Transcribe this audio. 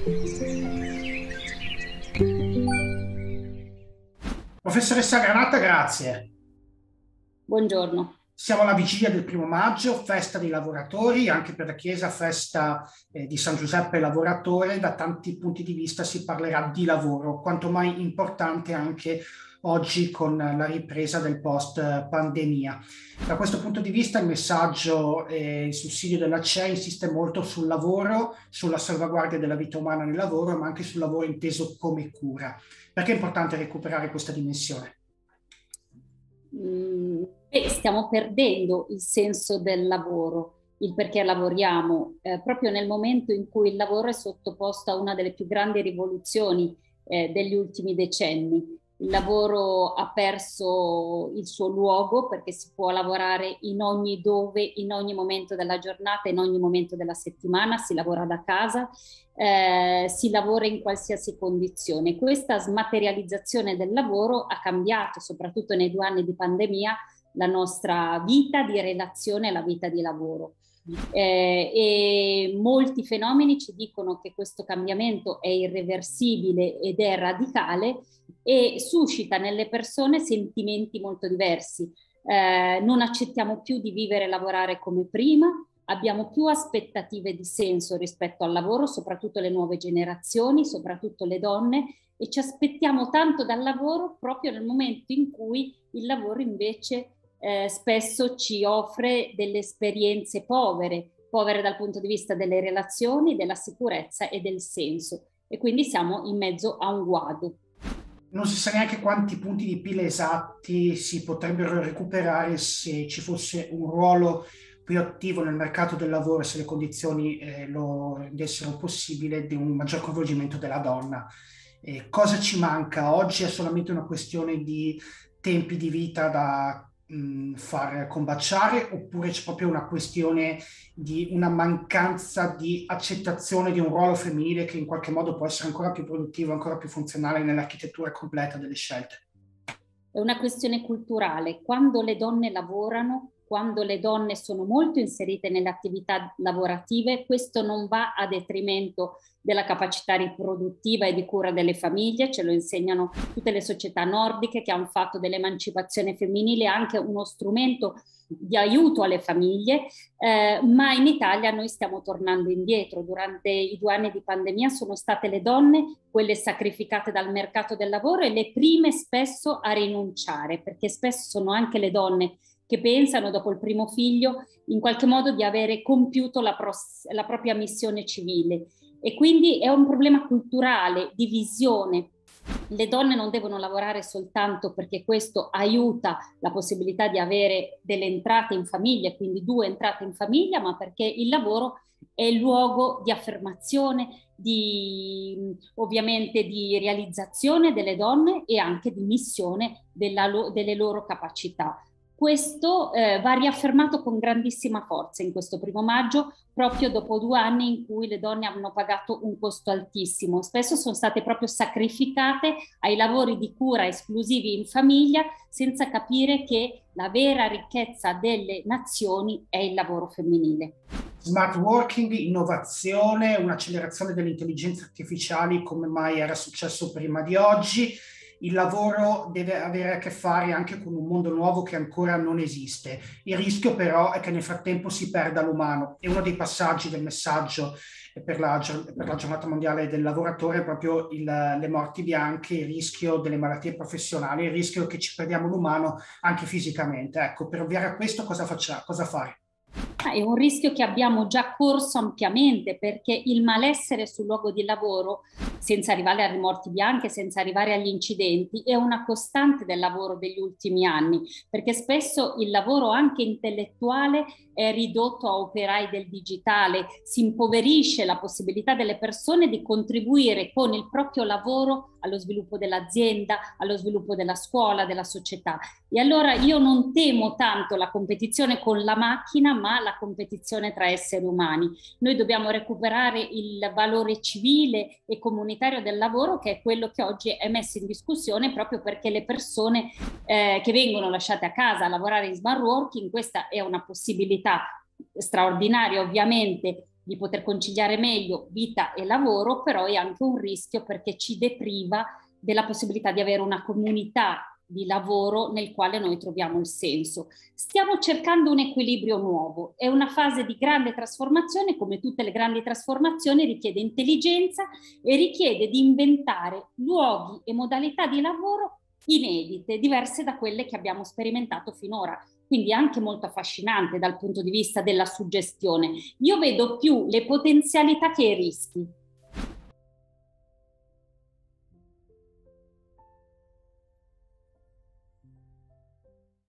Professoressa Granata, grazie. Buongiorno. Siamo alla vigilia del 1° maggio, festa dei lavoratori, anche per la Chiesa festa di San Giuseppe Lavoratore. Da tanti punti di vista si parlerà di lavoro, quanto mai importante anche oggi con la ripresa del post-pandemia. Da questo punto di vista il messaggio e il sussidio della CEE insiste molto sul lavoro, sulla salvaguardia della vita umana nel lavoro, ma anche sul lavoro inteso come cura. Perché è importante recuperare questa dimensione? Stiamo perdendo il senso del lavoro, il perché lavoriamo, proprio nel momento in cui il lavoro è sottoposto a una delle più grandi rivoluzioni degli ultimi decenni. Il lavoro ha perso il suo luogo perché si può lavorare in ogni dove, in ogni momento della giornata, in ogni momento della settimana, si lavora da casa, si lavora in qualsiasi condizione. Questa smaterializzazione del lavoro ha cambiato, soprattutto nei 2 anni di pandemia, la nostra vita di relazione e la vita di lavoro. E molti fenomeni ci dicono che questo cambiamento è irreversibile ed è radicale e suscita nelle persone sentimenti molto diversi. Non accettiamo più di vivere e lavorare come prima, abbiamo più aspettative di senso rispetto al lavoro, soprattutto le nuove generazioni, soprattutto le donne, e ci aspettiamo tanto dal lavoro proprio nel momento in cui il lavoro invece spesso ci offre delle esperienze povere dal punto di vista delle relazioni, della sicurezza e del senso. E quindi siamo in mezzo a un guado. Non si sa neanche quanti punti di PIL esatti si potrebbero recuperare se ci fosse un ruolo più attivo nel mercato del lavoro, se le condizioni lo rendessero possibile, di un maggior coinvolgimento della donna. Cosa ci manca? Oggi è solamente una questione di tempi di vita da far combaciare, oppure c'è proprio una questione di una mancanza di accettazione di un ruolo femminile che in qualche modo può essere ancora più produttivo, ancora più funzionale nell'architettura completa delle scelte? È una questione culturale. Quando le donne lavorano, quando le donne sono molto inserite nelle attività lavorative, questo non va a detrimento della capacità riproduttiva e di cura delle famiglie, ce lo insegnano tutte le società nordiche che hanno fatto dell'emancipazione femminile anche uno strumento di aiuto alle famiglie, ma in Italia noi stiamo tornando indietro. Durante i 2 anni di pandemia sono state le donne quelle sacrificate dal mercato del lavoro e le prime spesso a rinunciare, perché spesso sono anche le donne che pensano dopo il primo figlio in qualche modo di avere compiuto la propria missione civile. E quindi è un problema culturale, di visione. Le donne non devono lavorare soltanto perché questo aiuta la possibilità di avere delle entrate in famiglia, quindi 2 entrate in famiglia, ma perché il lavoro è il luogo di affermazione, ovviamente di realizzazione delle donne e anche di missione delle loro capacità. Questo va riaffermato con grandissima forza in questo 1° maggio, proprio dopo 2 anni in cui le donne hanno pagato un costo altissimo. Spesso sono state proprio sacrificate ai lavori di cura esclusivi in famiglia, senza capire che la vera ricchezza delle nazioni è il lavoro femminile. Smart working, innovazione, un'accelerazione delle intelligenze artificiali come mai era successo prima di oggi. Il lavoro deve avere a che fare anche con un mondo nuovo che ancora non esiste. Il rischio però è che nel frattempo si perda l'umano, e uno dei passaggi del messaggio per la giornata mondiale del lavoratore è proprio le morti bianche, il rischio delle malattie professionali, il rischio che ci perdiamo l'umano anche fisicamente. Ecco, per ovviare a questo cosa fare? È un rischio che abbiamo già corso ampiamente, perché il malessere sul luogo di lavoro, senza arrivare alle morti bianche, senza arrivare agli incidenti, è una costante del lavoro degli ultimi anni, perché spesso il lavoro anche intellettuale è ridotto a operai del digitale, si impoverisce la possibilità delle persone di contribuire con il proprio lavoro allo sviluppo dell'azienda, allo sviluppo della scuola, della società. E allora io non temo tanto la competizione con la macchina, ma la competizione tra esseri umani. Noi dobbiamo recuperare il valore civile e comunitario del lavoro, che è quello che oggi è messo in discussione proprio perché le persone che vengono lasciate a casa a lavorare in smart working, questa è una possibilità straordinaria ovviamente di poter conciliare meglio vita e lavoro, però è anche un rischio perché ci depriva della possibilità di avere una comunità di lavoro nel quale noi troviamo il senso. Stiamo cercando un equilibrio nuovo, è una fase di grande trasformazione, come tutte le grandi trasformazioni richiede intelligenza e richiede di inventare luoghi e modalità di lavoro inedite, diverse da quelle che abbiamo sperimentato finora. Quindi anche molto affascinante dal punto di vista della suggestione. Io vedo più le potenzialità che i rischi.